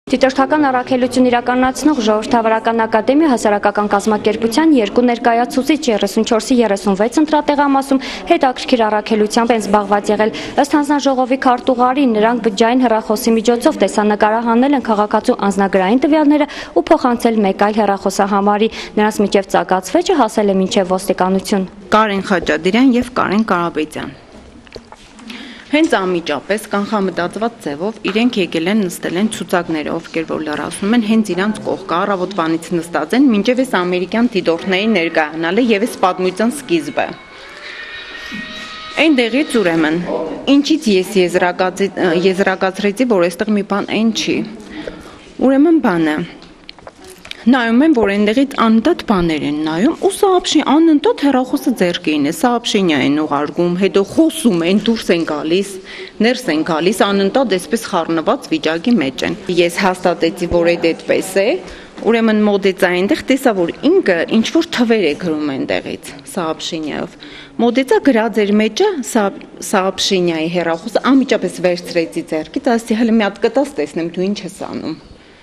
Դիտորդական առաքելություն իրականացնող Ժողովրդավարական ակադեմիա հասարակական կազմակերպության երկու ներկայացուցիչ 34-ի 36 ընտրատեղամասում հետաքրքիր առաքելությամբ են զբաղված եղել։ Ըստ հանձնաժողովի քարտուղարի, նրանք բջջային հեռախոսի միջոցով տեսանկարահանել են քաղաքացու անձնագրային տվյալները ու փոխանցել մեկ այլ հեռախոսահամարի։ Նրանց միջև ծագած հասել է մինչև ոստիկանություն։ Կարեն Խաչատրյան եւ Կարեն Կարապետյան Հենց անմիջապես կանխամտածված ձևով իրենք եկել են նստել են ցուցակները, ովքեր որ լրացնում են հենց իրանց կողքը առավոտվանից նստած են, մինչև այս ամերիկյան դիտորդների ներկայանալը եւ այս պատմության սկիզբը։ Այնտեղից ուրեմն, ինչից ես եզրակացրեցի, որ այստեղ մի բան այն չի։ Ուրեմն բանը նայում են, որ այնտեղից անընդհատ բաներ են նայում, ու Սաապշի անընդհատ հեռախոսը ձեռքին է, Սաապշինյա են ուղարկում, հետո խոսում են, դուրս են գալիս, ներս են գալիս, անընդհատ այսպես խառնված վիճակի մեջ են։ Ես հաստատեցի, որ այդ այդպես է, ուրեմն մոտեցա այնտեղ, տեսա, որ ինքը ինչ-որ թվեր է գրում այնտեղից, Սաապշինյայով։ Մոտեցա գրած էր մեջը Սաապշինյայի հեռախոսը, անմիջապես վերցրեցի ձեռքից, ասի հələ մի հատ կտած տեսնեմ, դու ինչ ես անում։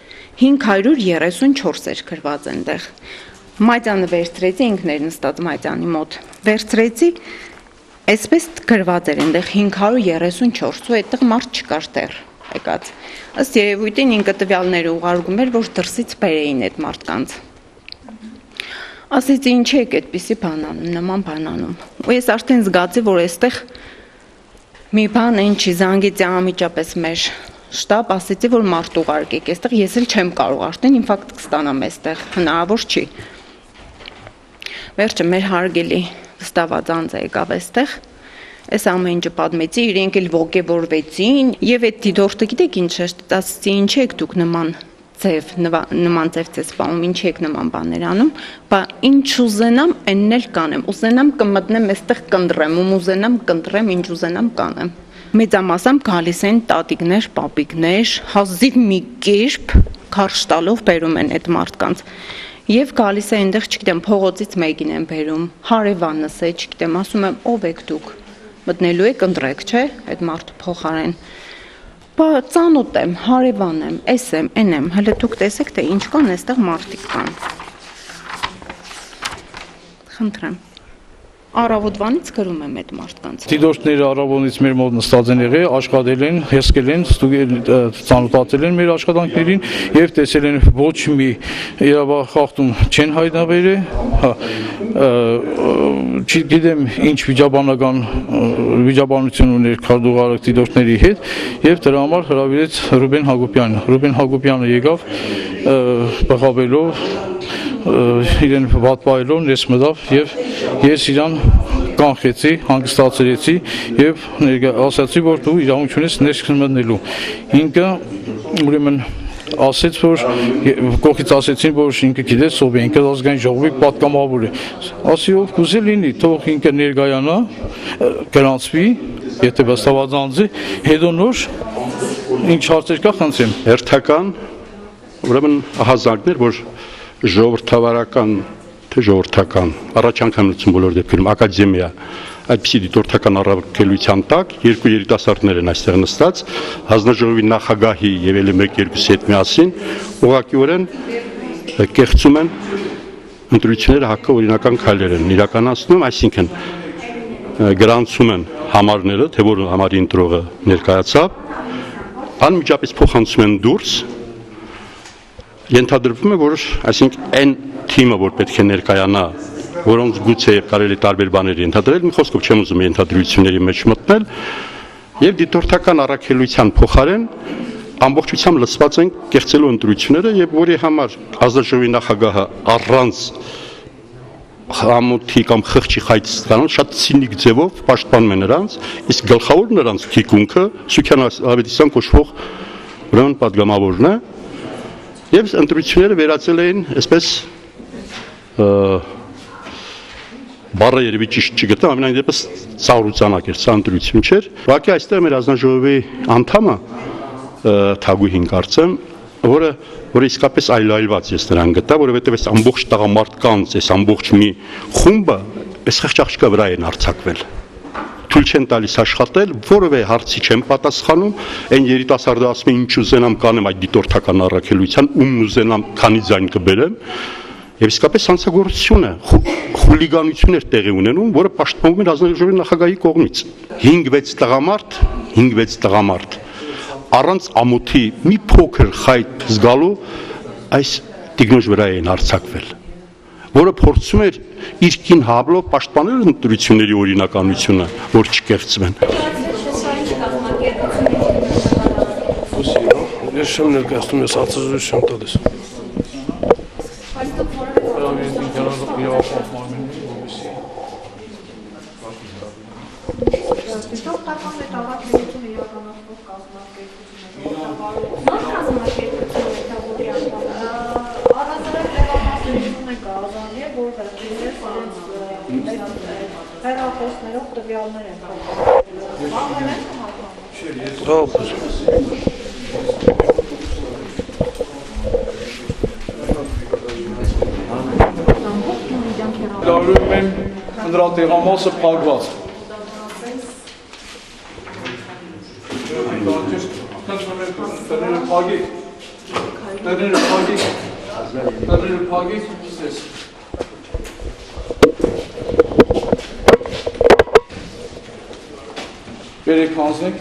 534 էր գրված այնտեղ։ Մայծյանը վերցրեցի, ինքն էր նստած Մայծյանի մոտ։ Վերցրեցի, այսպես գրված էր այնտեղ 534, ու այդտեղ մարդ չկար դեռ, եկած։ Ըստ երևույթին ինքը տվյալները ուղարկում էր, որ դրսից բերեին այդ մարդկանց։ Ասեցի, ինչ եք այդպիսի բան անում, նման բան անում։ Ու ես արդեն զգացի, որ այստեղ մի բան այն չի, զանգեցի անմիջապես մեր շտաբ, ասեցի, որ մարդ ուղարկեք այստեղ, ես էլ չեմ կարող, արդեն ինֆարկտ կստանամ այստեղ, հնարավոր չի։ Վերջը մեր հարգելի վստահված անձը եկավ այստեղ, այս ամեն ինչը պատմեցի, իրենք էլ ոգևորվեցին, եւ այդ դիտորդը գիտեք ինչ է, ասեցի, ինչ եք դուք նման ձև ցես սպանում, ինչ եք նման բաներ անում, բա ինչ ուզենամ, այնն էլ կանեմ, ուզենամ կմտնեմ այստեղ կընտրեմ, ուզենամ կընտրեմ, ինչ ուզենամ կանեմ։ Մեծամասամբ գալիս են տատիկներ, պապիկներ, հազիվ մի կերպ քարշ տալով բերում են այդ մարդկանց։ Եվ գալիս է այնտեղ, չգիտեմ, փողոցից մեկին են բերում, հարևանս է, չգիտեմ, ասում եմ, ով եք դուք։ Մտնելու եք ընտրեք, չէ՞, այդ մարդու փոխարեն։ Բա ծանոթ եմ, հարևան եմ, էս եմ, այն եմ, հələ դուք տեսեք, թե ինչ կան, այստեղ մարդիկ կան։ Խնդրեմ։ Առավոտվանից գրում եմ այդ մարդկանց։ Դիտորդները առավոտից մեր մոտ նստած են եղել, աշխատել են, հեսկել են, ծանոթացել են մեր աշխատանքներին եւ տեսել են ոչ մի իրավախախտում չեն հայտնաբերել, չգիտեմ ինչ վիճաբանություն ուներ քարտուղարը դիտորդների հետ եւ դրա համար հրավիրեց Ռուբեն Հակոբյանը։ Ռուբեն Հակոբյանը եկավ բղավելով իրեն վատվայելով ներս մտավ եւ ես իրան կանխեցի, հանգստացրեցի եւ ասացի, որ դու իրավունք ունես ներս մտնելու։ Ինքը ուրեմն ասեց, որ կողքից ասեցին, որ ինքը գիտես ով է, ինքը ազգային ժողովի պատգամավոր է։ Ասի ով կուզի լինի, թող ինքը ներկայանա, գրանցվի, եթե վստահված անձի, հետո նոր ինչ հարցեր կա, խնդրեմ։ Հերթական ուրեմն ահազանգներ, որ ժողովրդավարական, թե ժողովրդական, առաջ անգամություն բոլոր դեպքերում ակադեմիա այդպիսի դիտորդական առաքելության տակ երկու երիտասարդներ են այստեղ նստած, հանձնաժողովի նախագահի եւ ելի 1-2 հետ միասին ուղղակիորեն կեղծում են ընտրությունները հակաօրինական քայլեր են իրականացնում, այսինքն գրանցում են համարները, թե որ համարի ընտրողը ներկայացավ, անմիջապես փոխանցում են դուրս, ենթադրվում է, որ այսինքն այն թիմը, որ պետք է ներկայանա, որոնց գուցե կարելի տարբեր բաներ ենթադրել, մի խոսքով չեմ ուզում ենթադրությունների մեջ մտնել, եւ դիտորդական առաքելության փոխարեն ամբողջությամբ լսված են կեղծելու ընտրությունները եւ որի համար ազգաժողովի նախագահը առանց համոթի կամ խղճի խայտանալ շատ ցինիկ ձևով պաշտպանում է նրանց, իսկ գլխավոր նրանց թիկունքը Սուքյան Ավետիսյան կոչվող ուրեմն պատգամավորն է եւ ընտրությունները վերածել էին այսպես բառը երևի ճիշտ չգտնեմ, ամենայն դեպս ծաղրուծանակ էր, սա ընտրություն չէր։ Ուղղակի այստեղ մեր ազգաժողովի անդամը Թագուհին կարծեմ, որը իսկապես այլայլված ես նրան գտա, որովհետև այս ամբողջ տղամարդկանց, այս ամբողջ մի խումբը այս խղճ աղջկա վրա են արձակվել։ թույլ չեն տալիս աշխատել, որևէ հարցի չեն պատասխանում, այն երիտասարդը ասում է ինչ ուզենամ կանեմ այդ դիտորդական առաքելության, ում ուզենամ քանի ձայն կբերեմ, եւ իսկապես հանցագործություն է, խուլիգանություն էր տեղի ունենում, որը պաշտպանվում էր ազնվաժողովի նախագահի կողմից։ 5-6 տղամարդ առանց ամոթի մի փոքր խայտ զգալու այս տիկնոջ վրա էին հարձակվել, որը փորձում էր իր կին հաբլով պաշտպանել ընտրությունների օրինականությունը, որ չկեղծվեն։ Ես չեմ ներկայացնում, ես հարցազրույց չեմ տալիս։ Հեռախոսներով տվյալներ են Լարում եմ նրա տեղամասը փակված։ Բերեք հանձնեք։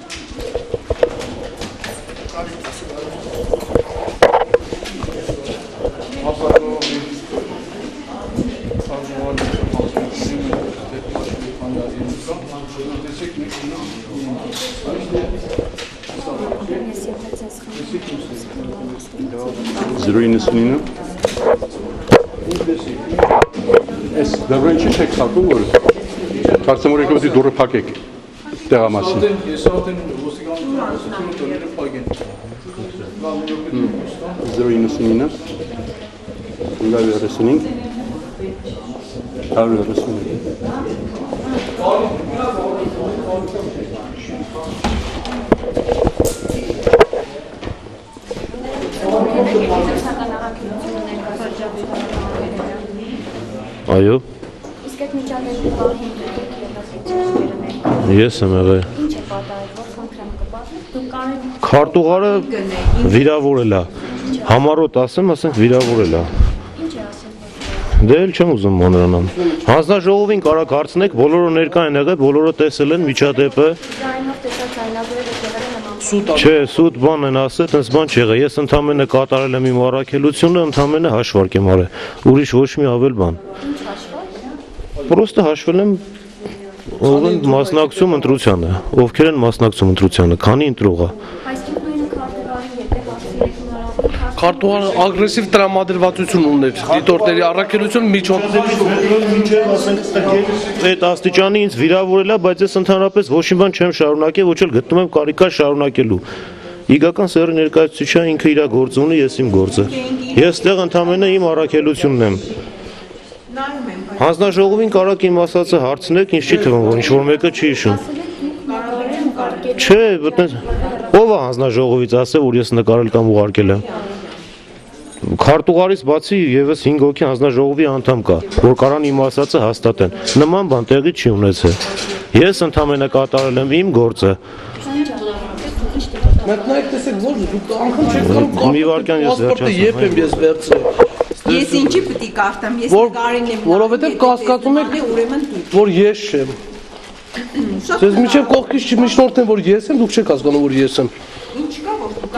Այս դրան չի չեք խաղում, որ կարծեմ որ եկեք դուրը փակեք տեղամասին։ Ես արդեն ոստիկանությունը տոները փակեն։ 099 Այո։ Իսկ այդ միջադեպի պահին Ես եմ եղել։ ինչ է պատահել, որ խնդրեմ կպատմեք, դուք կարելի Քարտուղարը վիրավորել է։ Համառոտ ասեմ, ասենք վիրավորել է։ ինչ է ասել։ Դե էլ չեմ ուզում մանրանամ։ Հանձնաժողովին կարակ հարցնեք, բոլորը ներկա են եղել, բոլորը տեսել են միջադեպը։ Ձայնով տեսած ձայնագրերը եղել են նման։ Չէ, սուտ բան են ասել, տես բան չեղել։ Ես ընդամենը կատարել եմ իմ առաքելությունը, ընդամենը հաշվարկ եմ արել։ Ուրիշ ոչ մի ավել բան։ Ինչ հաշվարկ։ Պրոստը հաշվել եմ ով են մասնակցում ընտրությանը, ովքեր են մասնակցում ընտրությանը, քանի ընտրող է։ Այսինքն նույնը քարտուղարի հետ է հասցրել հնարավոր Քարտուղարը ագրեսիվ տրամադրվածություն ուներ, դիտորդների առաքելություն Այդ աստիճանի ինձ վիրավորել է, բայց ես ընդհանրապես ոչ մի բան չեմ շարունակել, ոչ էլ գտնում եմ կարիքա շարունակելու։ Իգական սերի ներկայացուցիչը ինքը իր գործը ունի, ես իմ գործը։ Ես այդտեղ ընդամենը իմ առաքելությունն եմ։ Հանձնաժողովին կարակ իմ ասածը հարցնեք, ինձ չի թվում, որ ինչ-որ մեկը չի հիշում։ Չէ, ով է հանձնաժողովից ասել, որ ես նկարել կամ ուղարկել եմ։ Քարտուղարից բացի եւս 5 հոգի հանձնաժողովի անդամ կա, որ կարան իմ ասածը հաստատեն։ Նման բան տեղի չի ունեցել։ Ես ընդամենը կատարել եմ իմ գործը։ Մտնայք տեսեք, որ դուք անգամ չեք կարող Մի վարքյան ես վերջացնում։ Երբ եմ ես վերցրել։ Ես ինչի պետք է կարդամ, ես նկարին եմ։ Որովհետև կասկածում եք, ուրեմն դուք։ որ ես չեմ։ Ձեզ միջև կողքից չմիշնորդ եմ, որ ես եմ, դուք չեք հասկանում, որ ես եմ։ Ինչ կա, որ դուք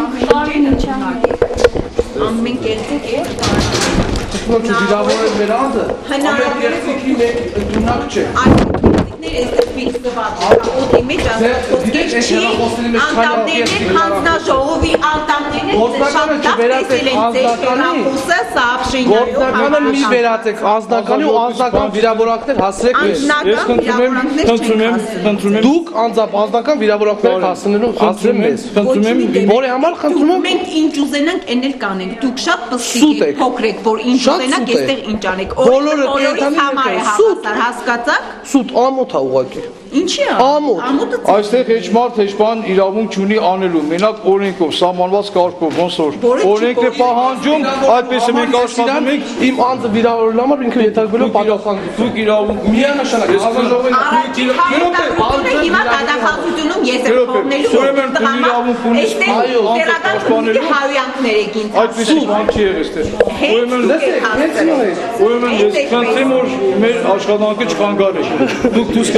ամեն կերպով եք։ Ոնց վիրավորել մեր անձը։ Հնարավոր է երկի մեկ ընդունակ չէ։ այստեղ ֆիքսված է, օդի մեջ ասած չի, անդամներն հանձնաժողովի անդամներն շատ լավ տեսել են ձեր հեռախոսը Սաաբշենյանի։ Գործնականը մի վերացեք, անձնականի ու անձնական վիրավորանքներ հասցրեք մեզ։ Ես խնդրում եմ Դուք անձամբ անձնական վիրավորանքներ հասցնելու հասցրեք մեզ։ Որի համար խնդրում եմ։ Մենք ինչ ուզենանք, այն էլ կանենք։ Դուք շատ պստիկ եք, փոքր եք, որ ինչ ուզենաք, այստեղ ինչ անեք։ Բոլորի համար է հավասար, հասկացաք։ Սուտ ամոթ է ուղղակի։ Ինչի՞ է։ Ամոթ։ Այստեղ հեչ մարդ հեչ բան իրավունք չունի անելու, մենակ օրենքով, սահմանված կարգով, ոնց որ օրենքն է պահանջում, այդպես է մենք աշխատում ենք, իմ անձը վիրավորելու համար ինքը ենթարկվելու պատասխան։ դուք իրավունք միանշանակ հիմա դատախազությունում ես եմ փոխնելու հայոյանքներ եք ինձ այդպես բան չի եղել այստեղ ուրեմն ես քանցեմ որ մեր աշխատանքը չխանգարեք դուք դուրս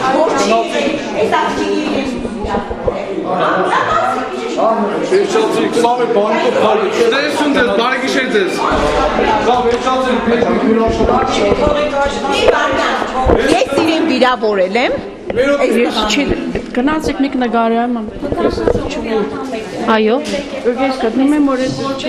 Վերջացիք, սա մեր բանիկով բարիք Ձեզություն ձեզ, բարիք իշեր ձեզ Սա վերջացիք Ես իրեն վիրավորել եմ Գնացեք մեկ նկարում Այո Ես գտնում եմ որ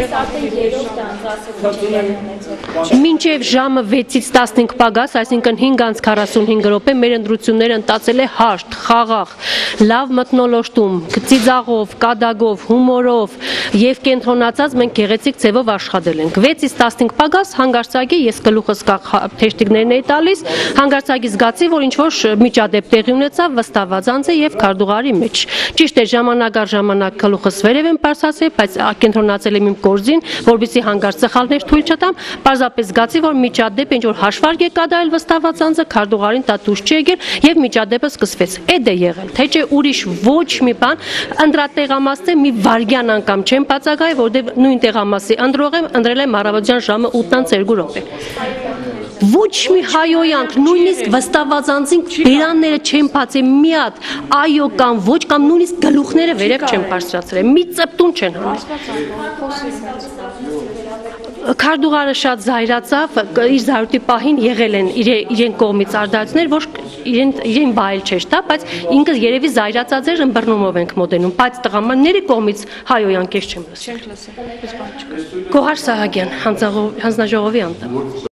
Մինչև ժամը 6-ից 15 պագաս, այսինքն 5:45 րոպե մեր ընտրությունները ընթացել է հաշտ, խաղաղ, լավ մթնոլորտում, ծիծաղով, կադագով, հումորով եւ կենտրոնացած մենք գեղեցիկ ձևով աշխատել ենք։ 6-ից 15 պագաս հանգարցակի ես գլուխս թեշտիկներն էի տալիս, հանգարցակի զգացի, որ ինչ որ միջադեպ տեղի ունեցավ վստահված անձը եւ քարտուղարի մեջ։ Ճիշտ է, ժամանակ առ ժամանակ գլուխս վերև եմ բարձրացրել, բայց կենտրոնացել եմ իմ գործին, որովհետեւ հանգարց սխալներ թույլ չտամ, պարզապես զգացի, որ միջադեպ ինչ որ հաշվարկ է կատարել վստահված անձը քարտուղարին տատուշ չի եկել եւ միջադեպը սկսվեց։ Էդ է եղել, թե չէ ուրիշ ոչ մի բան, անդրատեղամասը մի վարյան անգամ չեմ բացակայել, որովհետեւ նույն տեղամասի անդրող եմ, ընտրել եմ առավոտյան ժամը 8:02 րոպե։ Ոչ մի հայոյանք, նույնիսկ վստահված անձին բերանները չեն բացել մի հատ, այո կամ ոչ կամ նույնիսկ գլուխները վերև չեն բարձրացրել, մի ծպտուն չեն հանում։ Քարտուղարը շատ զայրացավ, իր զայրույթի պահին եղել են իրեն կողմից արտահայտություններ, որ իրեն բայել չէր տա, բայց ինքը երևի զայրացած էր, ըմբռնումով ենք մոտենում, բայց տղամանների կողմից հայոյանք ես չեմ լսել։ Գոհար Սահակյան, հանձնաժողովի անդամ։